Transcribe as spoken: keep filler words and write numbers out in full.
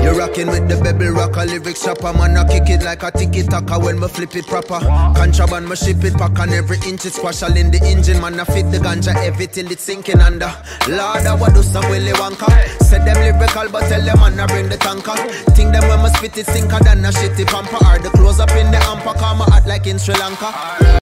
You rockin' with the Bebel Rocker, lyrics chopper. Man, I kick it like a tiki-taka when me flip it proper. Contraband, me ship it pack on every inch it squash all in the engine. Man, I fit the ganja heavy till it's sinking under. Lord, I would do some Willy Wonka. Said them lyrical, but tell them man, I bring the tanker. Think them when me spit it sinker than a shitty pamper. Or the close up in the hamper, come out like in Sri Lanka.